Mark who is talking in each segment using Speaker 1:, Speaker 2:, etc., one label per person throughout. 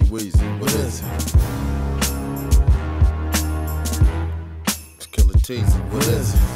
Speaker 1: Weezy. What is it? It's Killer Teezy. What is it?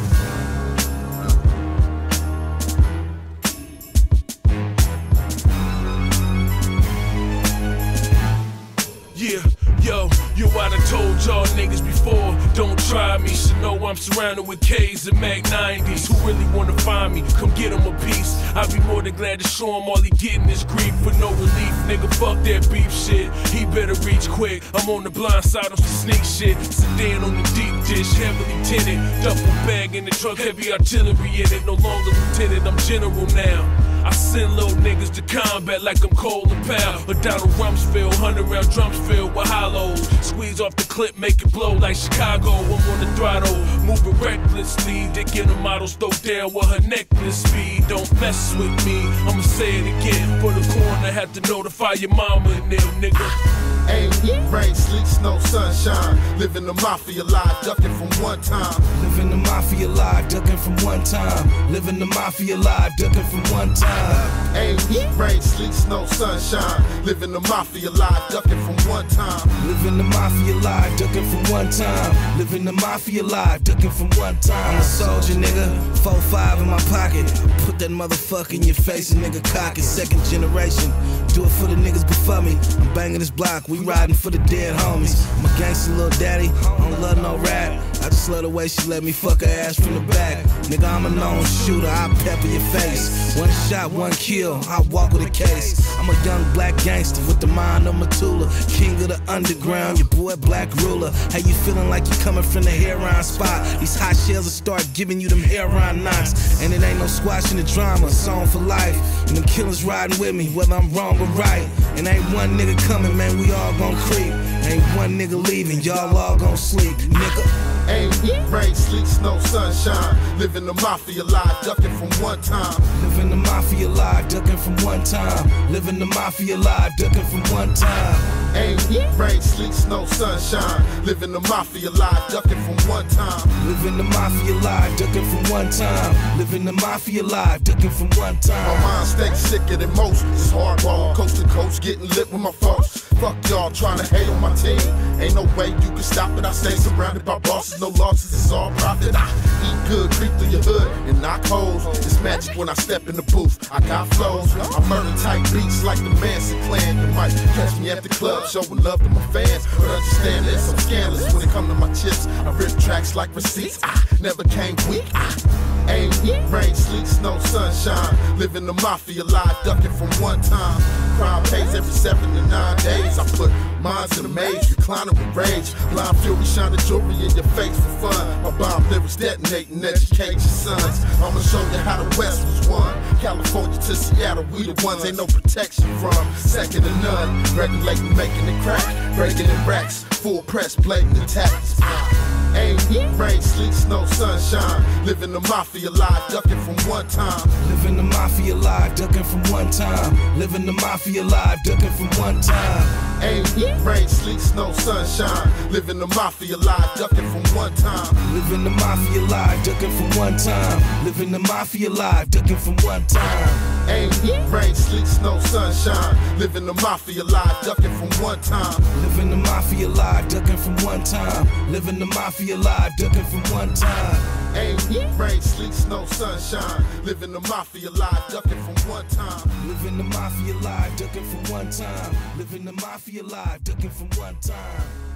Speaker 2: Yeah, yo, I done told y'all niggas before, don't try me. Should know I'm surrounded with K's and Mag 90s. Who really wanna find me? Come get him a piece. I'd be more than glad to show him all he getting is grief for no relief. Nigga, fuck that beef shit. He better reach quick. I'm on the blind side on some sneak shit. Sedan on the deep dish, heavily tinted. Duffel bag in the truck, heavy artillery in it. No longer lieutenant, I'm general now. I send little niggas to combat like I'm Cole and Powell. Or Donald Rumsfeld, 100 round drums filled with hollows. Squeeze off the clip, make it blow like Chicago. I'm on the throttle, moving recklessly. Dick in the models, throw down with her necklace speed. Don't mess with me, I'ma say it again. For the coroner, had to notify your mama and them, nigga.
Speaker 3: Ain't heat, rain, sleet, snow, sunshine. Living the mafia life, ducking from one time.
Speaker 4: Living the mafia life, ducking from one time. Living the mafia life, ducking from one time.
Speaker 3: Ain't heat, rain, sleet, snow, sunshine. Living the mafia life, ducking from one time.
Speaker 4: Living the mafia life, ducking from one time. Living the mafia life, ducking from one time. I'm a soldier, nigga, 4-5 in my pocket. Put that motherfucker in your face and nigga cock it. Second generation, do it for the niggas before me. I'm banging this block, we riding for the dead homies. I'm a gangster little daddy, I don't love no rap. I just love the way she let me fuck her ass from the back. Nigga, I'm a known shooter, I pepper your face. One shot, one kill, I walk with a case. I'm a young black gangster with the mind of Matula. King of the underground, your boy Black Ruler. How you feeling like you coming from the hairline spot? These hot shells will start giving you them hairline knots. And it ain't no squashing the drama, song for life. And them killers riding with me, whether I'm wrong or right. And ain't one nigga coming, man, we all gon' creep. Ain't one nigga leaving, y'all all gon' sleep, nigga.
Speaker 3: Ain't heat, rain, sleet, snow, sunshine. Living the mafia life, ducking from one time.
Speaker 4: Living the mafia life, ducking from one time. Living the mafia life, ducking from one time.
Speaker 3: Ain't heat, rain, sleet, snow, sunshine. Living the mafia life, ducking from one time.
Speaker 4: Living the mafia life, ducking from one time. Living the mafia life, ducking from one time.
Speaker 3: My mind stays sicker than most. It's hardball, coast to coast, getting lit with my folks. Fuck y'all trying to hate on my team. Ain't no way you can stop it. I stay surrounded by bosses, no losses, it's all profit. I eat good, creep through your hood, and knock holes. It's magic when I step in the booth. I got flows. I murder tight beats like the Manson clan. You might catch me at the club, showing love to my fans. But understand this, I'm scandalous when it come to my chips. I rip tracks like receipts. I never came weak. Ain't heat, rain, sleet, snow, sunshine. Living the mafia life, ducking from one time. Crime pays every 7 to 9 days. I put minds in a maze, reclining with rage. Blind fury, shining jewelry in your face for fun. My bomb lyrics detonating, educate your sons. I'ma show you how the West was won. California to Seattle, we the ones ain't no protection from. Second to none, regulating, making it crack. Breaking in racks, full press, blatant attacks. Ain't heat, rain, sleet, snow, sunshine. Living the mafia life, ducking from one time.
Speaker 4: Living the mafia life, ducking from one time. Living the mafia life, ducking from one time.
Speaker 3: Ain't heat, rain, sleet, snow, sunshine. Living the mafia life, ducking from one time.
Speaker 4: Living the mafia life, ducking from one time. Living the mafia life, ducking from one time.
Speaker 3: Ain't heat, rain, sleet, snow, sunshine. Living the mafia life, ducking from one time.
Speaker 4: Living the mafia life, ducking from one time. Living the mafia life, ducking from one time.
Speaker 3: Ain't heat, rain, sleet, snow, sunshine. Living the mafia life, ducking from one time.
Speaker 4: Living the mafia life, ducking from one time. Living the mafia life, ducking from one time.